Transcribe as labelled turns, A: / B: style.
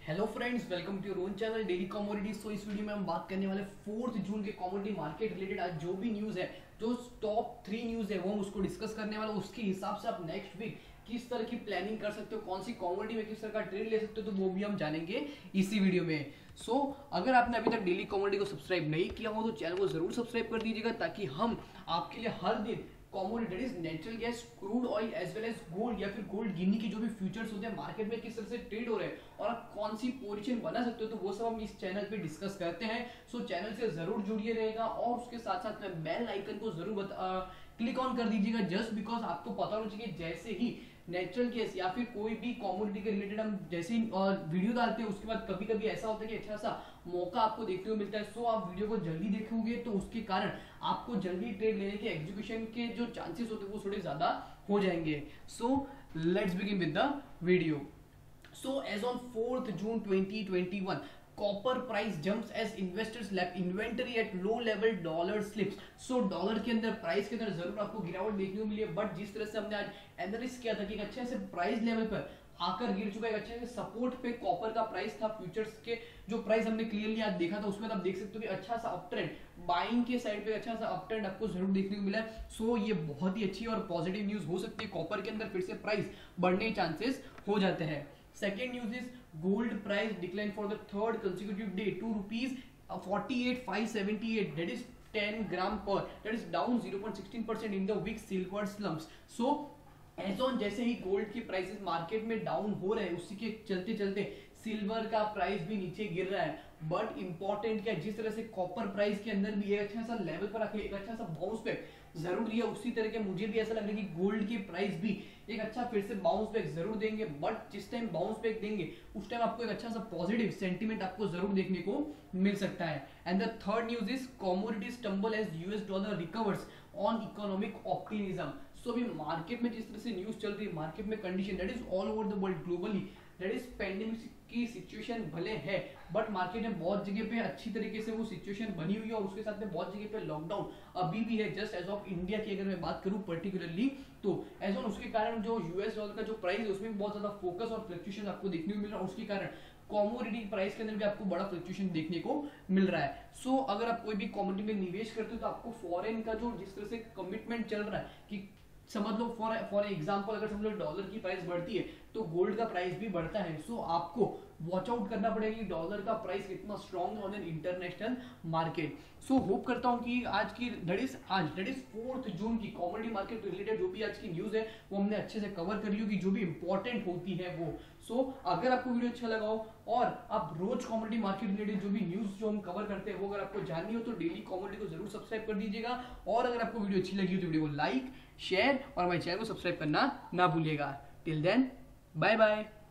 A: Hello friends, welcome to your own channel daily commodities. तो इस video में हम बात करने वाले 4 जून के कमोडिटी मार्केट रिलेटेड आज जो भी न्यूज़ है, जो टॉप 3 न्यूज़ है वो हम उसको डिस्कस करने वाले। उसके हिसाब से आप नेक्स्ट वीक किस तरह की प्लानिंग कर सकते हो, कौन सी कमोडिटी में किस तरह का ट्रेड ले सकते हो, तो वो भी हम जानेंगे इसी वीडियो में। अगर आपने अभी तक डेली कमोडिटी को सब्सक्राइब नहीं किया हो तो चैनल को जरूर सब्सक्राइब कर दीजिएगा, ताकि हम आपके लिए हर दिन commodity that is natural gas, crude oil as well as gold या फिर गोल्ड गिनी की जो भी फ्यूचर्स होते हैं मार्केट में किस तरह से ट्रेड हो रहे हैं और आप कौन सी पोजीशन बना सकते हो, तो वो सब हम इस चैनल पे डिस्कस करते हैं। चैनल से जरूर जुड़िए रहेगा और उसके साथ साथ में बेल आइकन को जरूर क्लिक ऑन कर दीजिएगा, जस्ट बिकॉज आपको पता होना चाहिए जैसे ही नेचुरल गैस या फिर कोई भी कॉमोडिटी के रिलेटेड हम जैसे ही वीडियो डालते हैं उसके बाद कभी कभी ऐसा होता है कि अच्छा सा मौका आपको देखने को मिलता है। आप वीडियो को जल्दी देखोगे तो उसके कारण आपको जल्दी ट्रेड लेने के एग्जीक्यूशन के जो चांसेस होते हैं वो थोड़े ज्यादा हो जाएंगे। Let's begin with the video. As on 4th June 2021, copper price jumps as investors left inventory at low level, dollar slips. Dollar के अंदर प्राइस के अंदर जरूर आपको गिरावट देखने को मिली है, बट जिस तरह से हमने आज एनालिसिस किया था कि एक अच्छे से प्राइस लेवल पर आकर गिर चुका है, अच्छे से सपोर्ट पे कॉपर का प्राइस था। फ्यूचर्स के जो प्राइस हमने क्लियरली आज देखा था उसमें आप देख सकते हो कि अच्छा सा अप ट्रेंड बाइंग के साइड पे अच्छा सा अप ट्रेंड आपको जरूर देखने को मिला है। ये बहुत ही अच्छी और पॉजिटिव न्यूज हो सकती है, कॉपर के अंदर फिर से प्राइस बढ़ने के चांसेस हो जाते हैं। Second news is gold price declined for the third consecutive day to rupees 48,578. That is 10 gram per. That is down 0.16% in the week. Silver slumps. As on जैसे ही गोल्ड की प्राइसेस मार्केट में down हो रहे हैं, उसी के चलते चलते सिल्वर का प्राइस भी नीचे गिर रहा है। बट इंपॉर्टेंट क्या, जिस तरह से कॉपर प्राइस के अंदर भी एक अच्छा सा लेवल पर आके एक अच्छा सा बाउंस बैक जरूर दिया, उसी तरह के मुझे भी ऐसा लग रहा है कि गोल्ड की प्राइस भी एक अच्छा फिर से बाउंस बैक जरूर देंगे। बट जिस टाइम बाउंस बैक देंगे उस टाइम आपको एक अच्छा सा पॉजिटिव सेंटीमेंट आपको जरूर देखने को मिल सकता है। And the third news is commodities stumble as US dollar recovers on economic optimism. अभी मार्केट में जिस तरह से न्यूज चल रही है, मार्केट में condition that is all over the world globally, that is pandemic की सिचुएशन भले है, बट मार्केट में बहुत जगह पे अच्छी तरीके से वो सिचुएशन बनी हुई है और उसके साथ में बहुत जगह पे लॉकडाउन अभी भी है। जस्ट एज ऑफ इंडिया की अगर मैं बात करूं पर्टिकुलरली, तो एज ऑन उसके कारण जो यूएस डॉलर का जो प्राइस है उसमें बहुत ज्यादा फोकस और फ्लक्चुएशन आपको देखने को मिल रहा है। उसके कारण कॉमोडिटी प्राइस के अंदर भी आपको बड़ा फ्लक्चुएशन देखने को मिल रहा है। अगर आप कोई भी कॉमोडिटी में निवेश करते हो तो आपको फॉरेन का जो जिस तरह से कमिटमेंट चल रहा है कि समझ लो फॉर एग्जांपल, अगर समझ लो डॉलर की प्राइस बढ़ती है तो गोल्ड का प्राइस भी बढ़ता है। आपको वॉच आउट करना पड़ेगा कि डॉलर का प्राइस कितना स्ट्रॉन्ग है on an international market. Hope करता हूं कि आज की दैट इज 4th जून की कॉमोडिटी मार्केट रिलेटेड जो भी आज की न्यूज है वो हमने अच्छे से कवर कर ली होगी, जो भी इंपॉर्टेंट होती है वो। अगर आपको वीडियो अच्छा लगा हो और आप रोज कॉमोडिटी मार्केट रिलेटेड जो भी न्यूज जो हम कवर करते हैं वो अगर आपको जाननी हो तो डेली कॉमोडिटी को जरूर सब्सक्राइब कर दीजिएगा। और अगर आपको वीडियो अच्छी लगी हो तो वीडियो को लाइक, शेयर और हमारे चैनल को सब्सक्राइब करना ना भूलिएगा। Till then, bye bye.